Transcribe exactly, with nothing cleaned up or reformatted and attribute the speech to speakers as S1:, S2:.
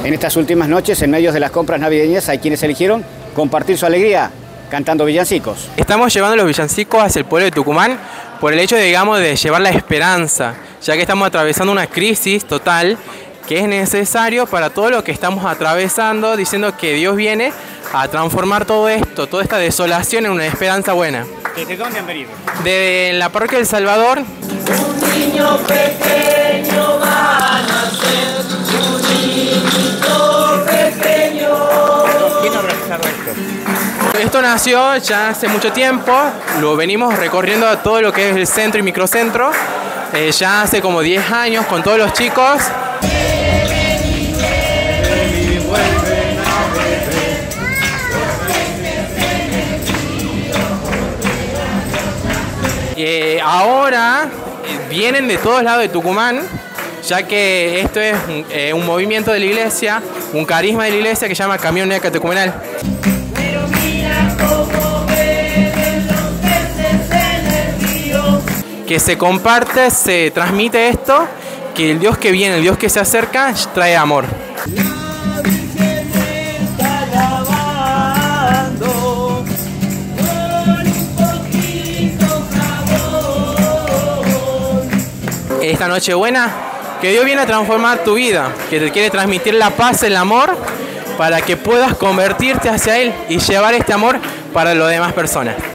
S1: En estas últimas noches, en medio de las compras navideñas, hay quienes eligieron compartir su alegría cantando villancicos.
S2: Estamos llevando los villancicos hacia el pueblo de Tucumán por el hecho, de, digamos, de llevar la esperanza, ya que estamos atravesando una crisis total que es necesario para todo lo que estamos atravesando, diciendo que Dios viene a transformar todo esto, toda esta desolación en una esperanza buena.
S1: ¿Desde dónde han venido?
S2: De la parroquia del Salvador.
S3: Un niño pequeño va a nacer, un niñito pequeño.
S1: ¿Quién ha realizado esto?
S2: Esto nació ya hace mucho tiempo, lo venimos recorriendo a todo lo que es el centro y microcentro, eh, ya hace como diez años con todos los chicos. Eh, ahora eh, vienen de todos lados de Tucumán, ya que esto es eh, un movimiento de la iglesia, un carisma de la iglesia que se llama Camión Neca Tucumenal.
S3: Pero mira cómo beben los peces en el río.
S2: Que se comparte, se transmite esto, que el Dios que viene, el Dios que se acerca, trae amor.
S3: La Virgen está lavando con un poquito jabón.
S2: Esta Nochebuena, que Dios viene a transformar tu vida, que te quiere transmitir la paz, el amor, para que puedas convertirte hacia Él y llevar este amor para las demás personas.